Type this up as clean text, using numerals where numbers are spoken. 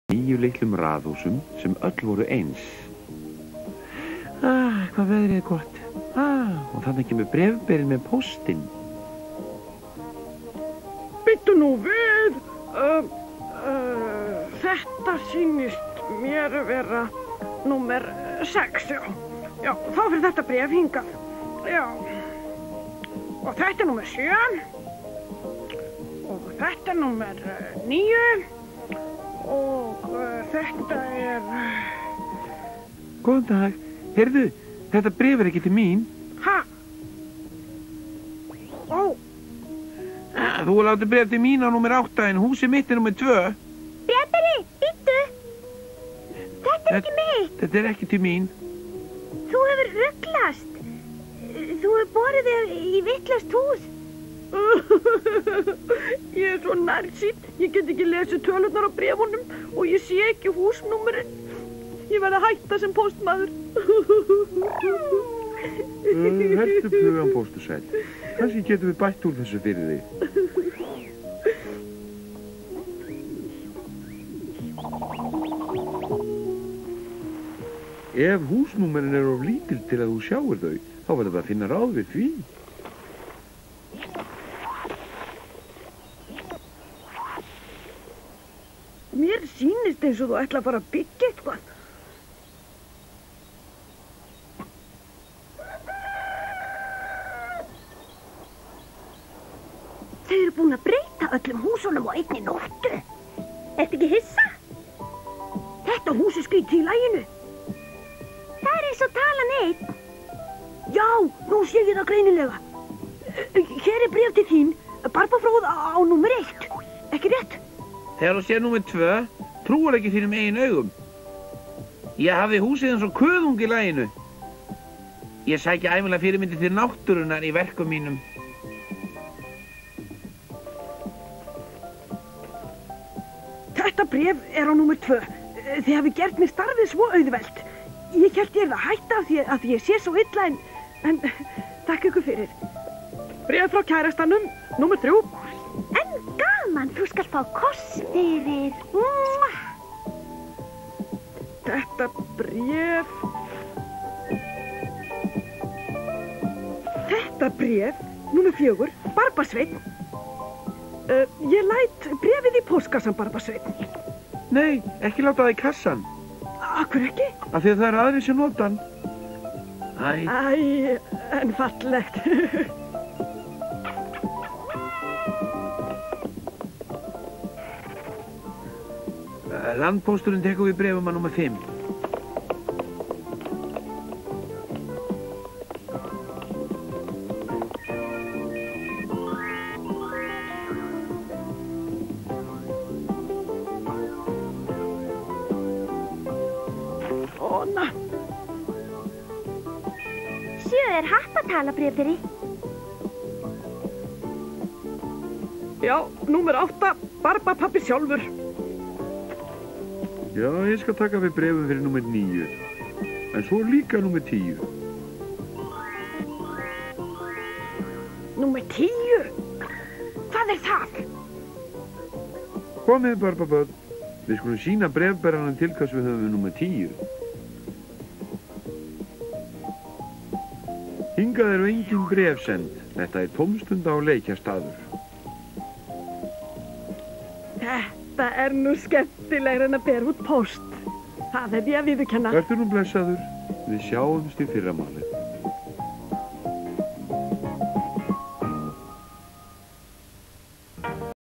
9 litlum raðhúsum sem öll voru eins. Hvað veðrið er gott. Og þannig kemur bréfberinn með póstinn. Bíddu nú við. Þetta sýnist mér vera númer 6, já. Já, þá fyrir þetta bréf hingað. Já. Og þetta er númer 7. Og þetta er númer 9. Og þetta er... Góðan dag. Heyrðu, þetta bréf er ekki til mín. Ha? Ó. Þú látið bréf til mín á númer 8 en húsið mitt er númer 2. Bréfberi, bíddu. Þetta er ekki mitt. Þetta er ekki til mín. Þú hefur ruglast. Þú hefur borið þig í vitlaust hús. Ég er svo nærsýn. Ég get ekki lesið tölurnar á bréfunum og ég sé ekki húsnúmerinn. Ég verð að hætta sem póstmaður. Heldur flugan póstusæll. Kannski getum við bætt úr þessu fyrir þig. Ef húsnúmerin er of lítil til að þú sjáir þau, þá verður það að finna ráð við því. Mér sýnist eins og þú ætla að fara að byggja eitthvað. Þau eru búin að breyta öllum húsunum á einni nóttu. Ertu ekki hissa? Þetta hús er skrítið í laginu. Það er eins og talan einn. Já, nú sé ég það greinilega. Hér er bréf til þín, Barbafróð á númer 1. Ekki rétt? Þegar þú sér númer 2, trúar ekki þínum eigin augum. Ég hafði húsið eins og kuðung í laginu. Ég sækja ævinlega fyrirmyndir til náttúrunnar í verkum mínum. Þetta bréf er á númer 2. Þið hafi gert mér starfið svo auðvelt. Ég hélt ég að hætta af því ég sé svo illa en takk ykkur fyrir. Bréf frá kærastanum, númer 3. En gaman, þú skal fá koss fyrir. Þetta bréf... Þetta bréf, númer 4, Barbasveinn. Ég læt bréfið í póstkassan, Barbasveinn. Nei, ekki láta það í kassan. Akkur ekki? Af því að það er aðri sem nota hann. Æ, en fallegt. Landpósturinn tekur við bréfum að númer 5. Svona. 7 er happatala, bréfberi. Já, númer 8, Barbapappi sjálfur. Já, ég skal taka við bréfum fyrir númer 9. En svo líka númer 10. Númer 10? Hvað er það? Komið, Barbabödd. Við skulum sýna bréfberanum til hvers við höfum við númer 10. Hingað eru engin bréf send. Þetta er tómstunda og leikjastaður. Þetta er nú skemmtilegra en að bera út póst. Það hef ég að viðurkenna. Vertu nú blessaður. Við sjáumst í fyrramálið.